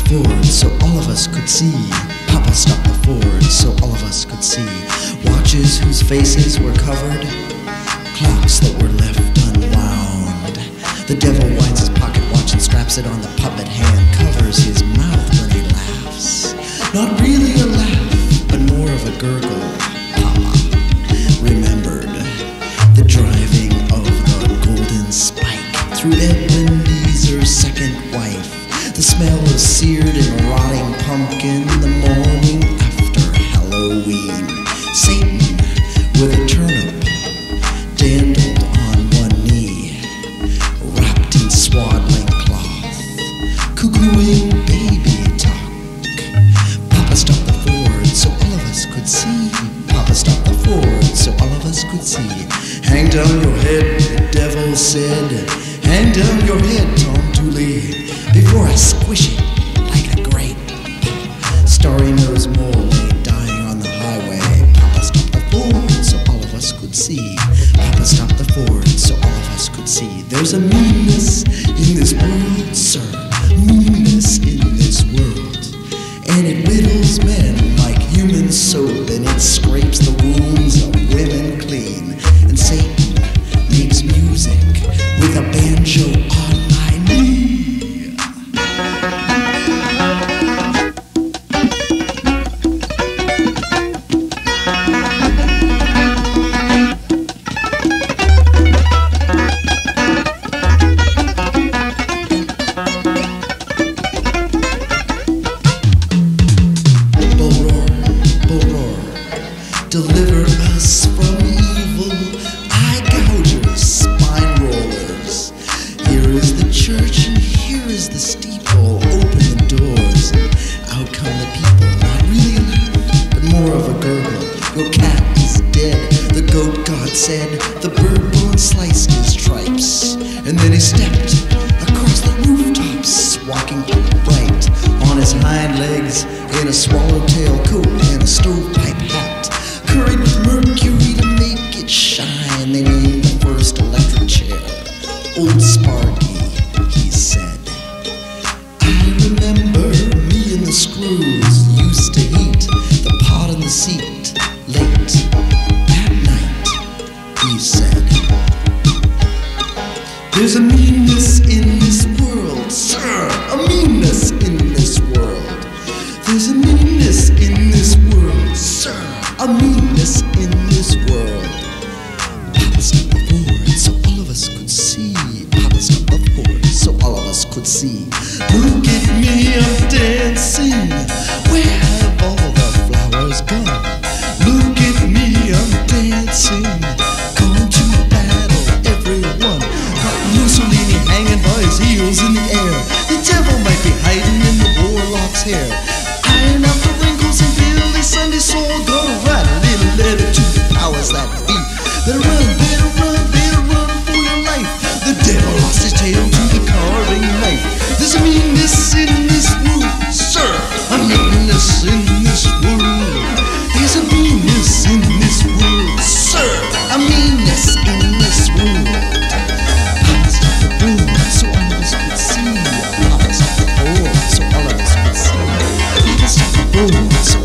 Ford so all of us could see. Papa stopped the Ford so all of us could see. Watches whose faces were covered, clocks that were left unwound. The devil winds his pocket watch and straps it on the puppet hand, covers his mouth when he laughs. Not really a laugh, but more of a gurgle. Papa remembered the driving of the golden spike through Ebenezer's second wife, the smell of seared and rotting pumpkin the morning after Halloween. Satan with a turnip dandled on one knee, wrapped in swaddling cloth, cuckooing baby talk. Papa stopped the Ford so all of us could see. Papa stopped the Ford so all of us could see. Hang down your head, the devil said. Hang down your head, Tom Dooley, before I squish it like a grape. Starry-nosed mole lay dying on the highway. Papa stopped the Ford so all of us could see. Papa stopped the Ford so all of us could see. There's a meanness in this world, sir, meanness in this world, and it whittles men like human soap, and it scrapes the wounds of women clean. And Satan makes music with a banjo on my knee. Deliver us from evil, eye gougers, spine rollers. Here is the church and here is the steeple. Open the doors and out come the people. Not really a laugh, but more of a gurgle. Your cat is dead, the goat god said. The bird bone sliced his stripes, and then he stepped across the rooftops, walking upright on his hind legs in a swallowtail coat and a stovepipe hat. Curried with mercury to make it shine, they named the first electric chair Old Sparky, he said. I remember me and the screws used to heat the pot in the seat late at night, he said. There's a meanness in this world, sir, a meanness in this world. There's a meanness in this world, sir, a meanness in this world. Papa stopped the Ford so all of us could see. Papa stopped the Ford so all of us could see. Look at me, I'm dancing. Where have all the flowers gone? Look at me, I'm dancing. Gone to battle, everyone. Got Mussolini hanging by his heels in the air. The devil might be hiding in the warlock's hair. Iron out the wrinkles and Billy Sunday soul. Gonna write a little letter to the powers that be. Better run, better run, better run for your life. The devil lost his tail to the carving knife. There's a meanness in this world, sir, a meanness in this world. There's a meanness in this world, sir, a meanness in this world. Papa stopped the Ford so all of us could see. Papa stopped the Ford so all of us could see. Papa stopped the Ford so